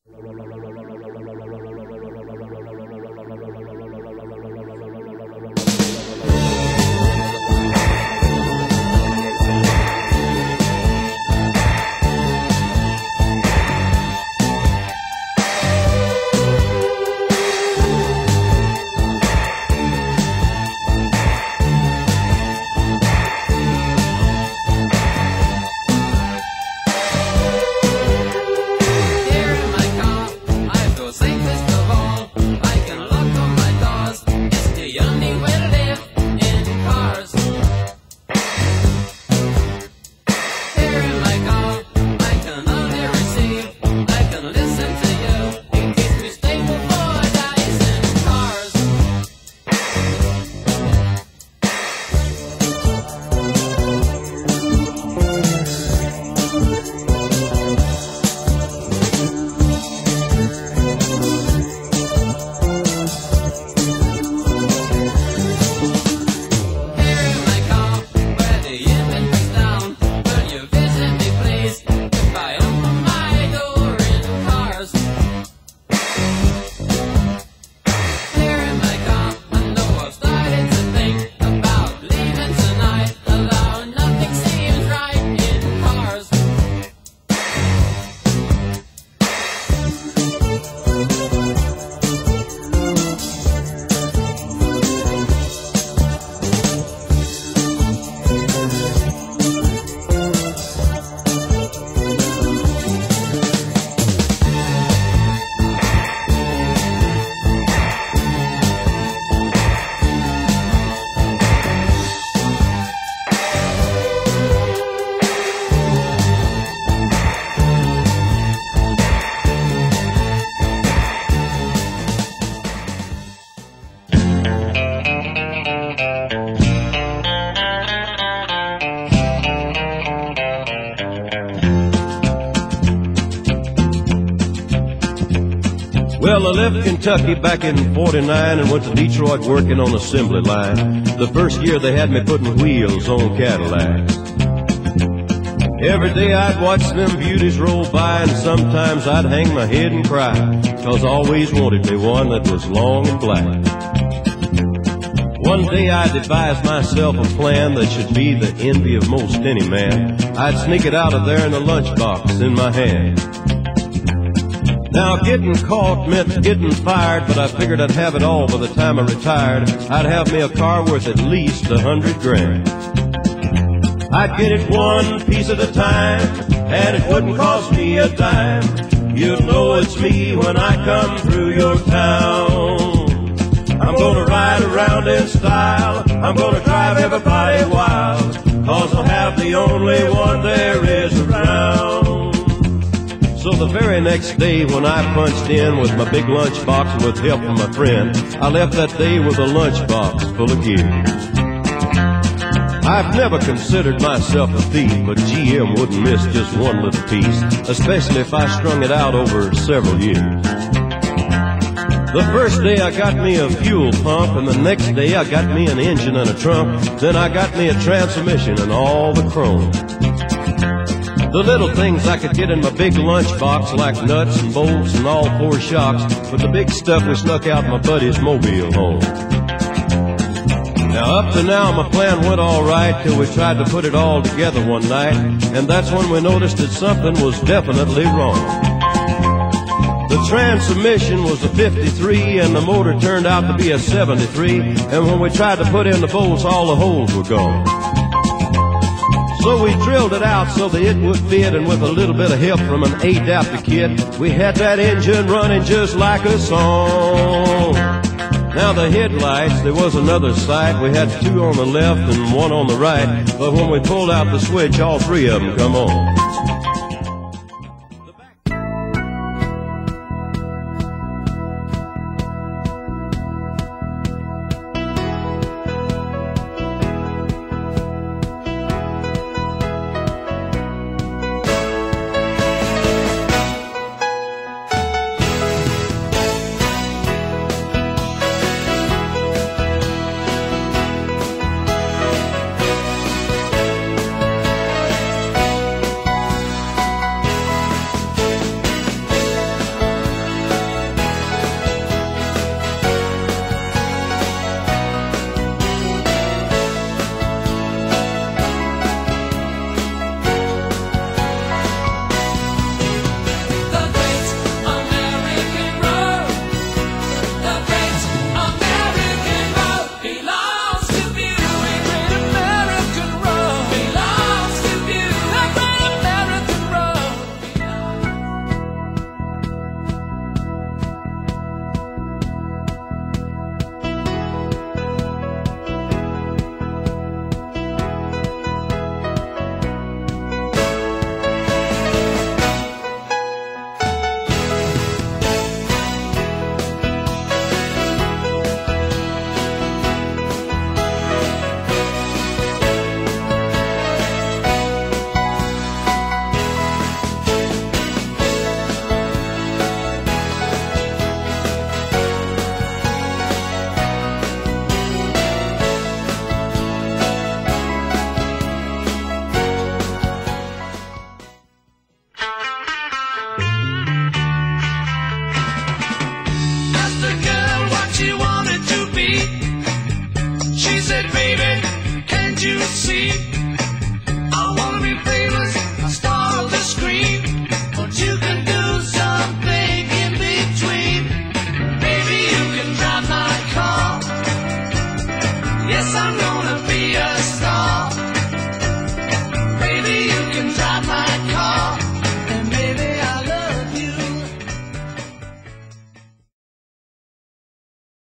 Well, I left Kentucky back in '49 and went to Detroit working on assembly line. The first year they had me putting wheels on Cadillacs. Every day I'd watch them beauties roll by, and sometimes I'd hang my head and cry, 'cause I always wanted me one that was long and black. One day I devised myself a plan that should be the envy of most any man. I'd sneak it out of there in a lunchbox in my hand. Now getting caught meant getting fired, but I figured I'd have it all by the time I retired. I'd have me a car worth at least $100 grand. I'd get it one piece at a time, and it wouldn't cost me a dime. You'd know it's me when I come through your town. I'm gonna ride around in style, I'm gonna drive everybody wild, 'cause I'll have the only one there is around. So the very next day when I punched in with my big lunchbox and with help from my friend, I left that day with a lunchbox full of gear. I've never considered myself a thief, but GM wouldn't miss just one little piece, especially if I strung it out over several years. The first day I got me a fuel pump, and the next day I got me an engine and a trunk. Then I got me a transmission and all the chrome. The little things I could get in my big lunchbox, like nuts and bolts and all four shocks, but the big stuff we snuck out my buddy's mobile home. Now up to now my plan went all right till we tried to put it all together one night, and that's when we noticed that something was definitely wrong. The transmission was a 53 and the motor turned out to be a 73, and when we tried to put in the bolts, all the holes were gone. So we drilled it out so that it would fit, and with a little bit of help from an adapter kit, we had that engine running just like a song. Now the headlights, there was another sight. We had two on the left and one on the right, but when we pulled out the switch, all three of them come on. see. I wanna be famous, a star of the screen, but you can do something in between. Maybe you can drive my car. Yes, I know.